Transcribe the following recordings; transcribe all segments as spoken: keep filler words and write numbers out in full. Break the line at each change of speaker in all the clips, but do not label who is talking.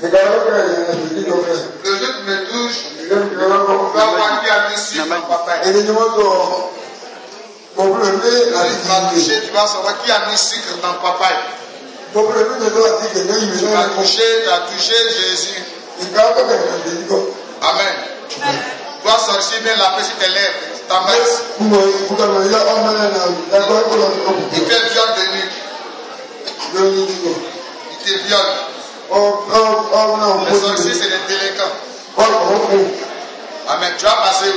Le doute me touche. Je vais avoir qui a mis sur mon papa. Il m'a touché, tu vas savoir qui a mis sucre dans papa. Tu as touché, tu as touché Jésus. Amen. Toi, sorcier, bien la paix sur tes lèvres. Ta main. Il te viole de nuit. Il te viole. Les sorciers, c'est des délinquants. Amen. Tu vas passer où?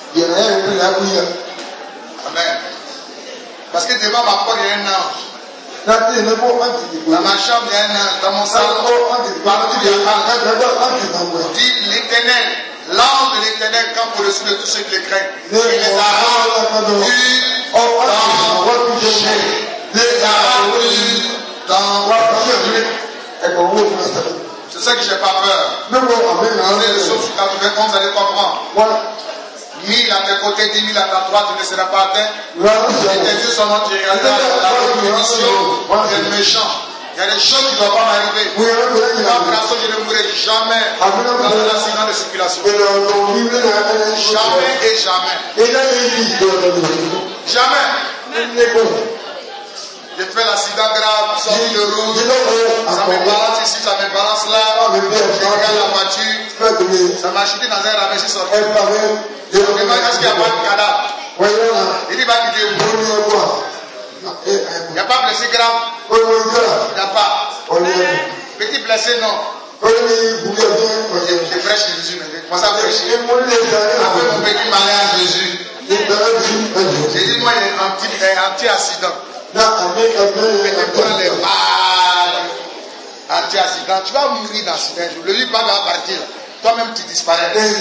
Amen. Parce que devant ma porte, il y a un ange. Dans ma chambre, il y a un ange. Dans mon salon, partout, il y a un ange. Dit l'Éternel, l'ange de l'Éternel campe au-dessus de tous ceux qui les craignent. Il les a rendus dans c'est ça que j'ai pas peur. C'est les choses sur quatre-vingt-onze, vous allez comprendre. Mille à tes côtés, dix mille à ta droite, tu ne seras pas atteint. Et tes yeux sont morts, tu regarderas la punition des méchants. Il y a des choses qui ne doivent pas m'arriver. Je ne mourrai jamais dans un accident de circulation. Jamais et jamais. Jamais. J'ai fait l'accident grave, sorti de route, ça me balance ici, ça me balance là, je regarde la voiture, ça m'a chuté dans un ravin, je suis sorti. Je me demande est-ce qu'il n'y a pas de cadavre. Il dit va quitter où? Il n'y a pas blessé grave. Il n'y a pas. Petit blessé, non. Je prêche Jésus, mais je commence à prêcher. Après mon petit malin à Jésus. J'ai dit moi il est anti-accident. Tu prends les balles anti-accident, tu vas mourir d'accident. Le livre va partir. Toi-même tu disparais. Ésaïe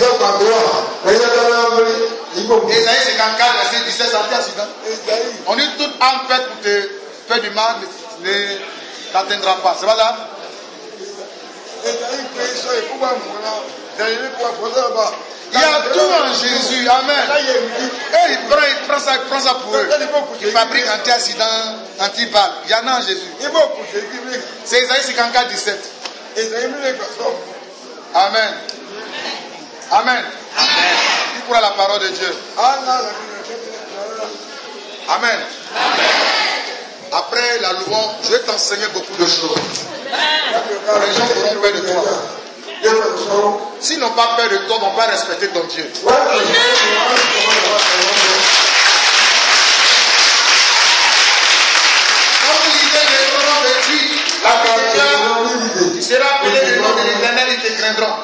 cinquante-quatre, verset dix-sept, anti-accident. On dit toute âme faite pour te faire du mal ne t'atteindra pas. C'est pas ça? Il y a tout en Jésus, amen. Et il prend, il prend ça, il prend ça pour eux. Il fabrique anti-accident, anti-balle. Il y en a en Jésus. C'est Ésaïe cinquante-quatre, dix-sept. Amen. Amen. Qui croit la parole de Dieu? Amen. Après la louange, je vais t'enseigner beaucoup de choses. Les gens auront peur de toi. S'ils n'ont pas peur de toi, ils ne vont pas respecter ton Dieu. Quand vous lisez le nom de Dieu, tu seras appelé le nom de l'Éternel, ils te craindront.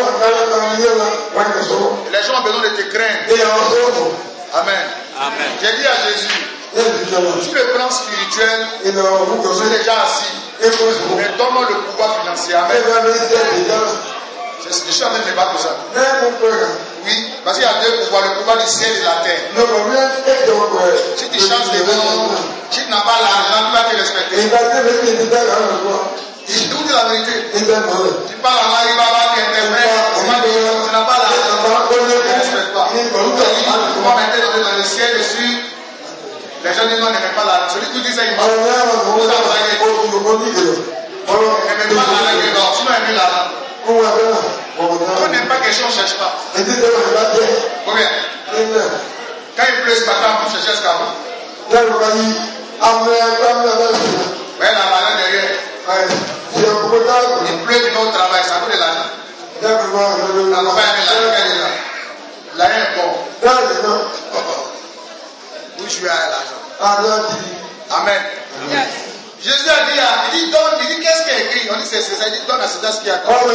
Les gens ont besoin de te craindre. Amen. Amen. J'ai dit à Jésus, sur le plan spirituel, je suis déjà assis. Mais donne-moi le pouvoir financier. Amen. Je suis en train de me battre pour ça. Oui, parce qu'il y a deux pouvoirs, le pouvoir du ciel et de la terre. Si tu changes de nom, si tu n'as pas l'argent, tu vas te respecter. Je vous dis la vérité. Tu parles en Alibaba, tu interprètes, tu n'as pas l'argent, tu ne respectes pas. Le pouvoir maintenant dans le ciel et sur. Les gens disent non, n'aiment pas l'argent. Celui qui dit ça, il m'a dit. Vous avez n'aimez pas l'argent, sinon aimez l'argent. On n'aime pas quelque chose, on ne cherche pas. Combien? Quand il pleut ce matin, vous cherchez ce qu'avant. Vous voyez la valeur derrière. Il pleut du bon travail, ça coûte de l'argent. La campagne est là. L'argent est bon. Où je suis à l'argent. Amen. Jésus a dit, il dit, donne, il dit, qu'est-ce qui est écrit? On dit, c'est ça, il dit, donne à ce qui attend. Parfois,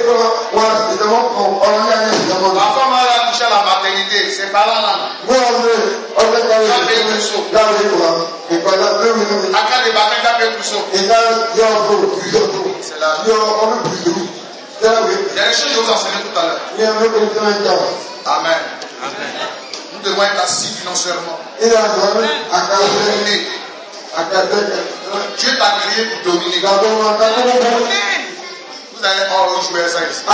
on va toucher à la maternité, c'est pas là, là. À quand des bâtons, t'as fait tout ça. C'est là. Il y a des choses que je vous enseigner tout à l'heure. Amen. Nous devons être assis financièrement. Dieu t'a créé pour dominer. Vous allez jouer ça ici.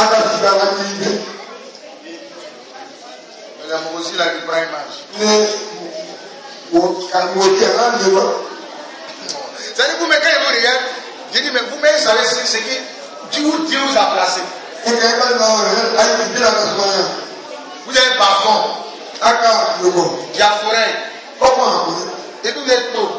Mais moi aussi, il a une vraie image. C'est-à-dire, vous, mais quand vous regardez, je dis, mais vous, mais savez ce qui. Dieu vous a placé. Vous êtes parfum. Il y a forêt. Et vous êtes tôt.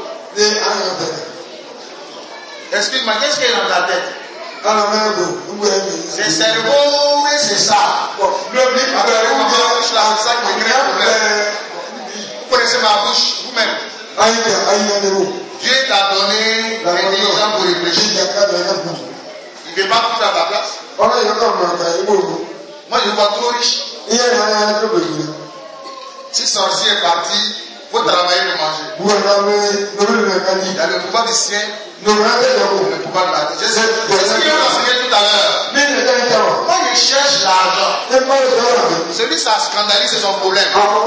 Excuse-moi, qu'est-ce qu'il y a dans ta tête? C'est cerveau, oui, c'est ça. Le livre, la bouche, là, c'est ça qui crée le problème. Vous connaissez ma bouche, vous-même. Dieu t'a donné l'intelligence pour réfléchir. Il ne fait pas tout à ta place. Moi, je vois trop riche. Si sorcier est parti, il faut travailler pour manger. Il y a le pouvoir du ciel, le pouvoir de la terre. C'est ce que j'ai enseigné tout à l'heure. Moi, je cherche l'argent. Celui qui ça scandalise, c'est son problème.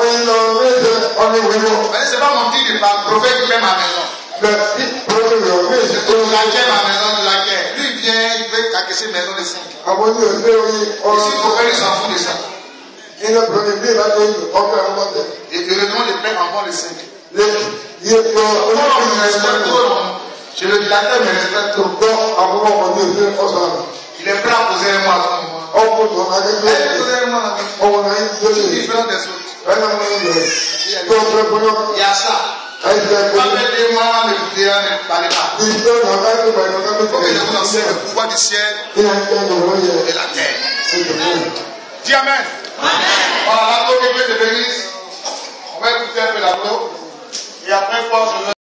C'est pas mon petit prophète qui fait ma maison. Je laquais ma maison, je laquais. Lui, il vient, il veut casser une maison de cinq. Ici, le prophète, il s'en fout de ça. Et heureusement, les pères enfants les cinq. Je le dilateur me respecte trop. Il est prêt à poser un mois à ce moment. Il est différent des autres. Il y a ça. Pas mettre des mois, ne parlez pas. Il faut que je vous enseigne le pouvoir du ciel et la terre. Dis Amen. Voilà, l'apôtre que Dieu te bénisse. On va écouter un peu l'apôtre. Et après, quoi, je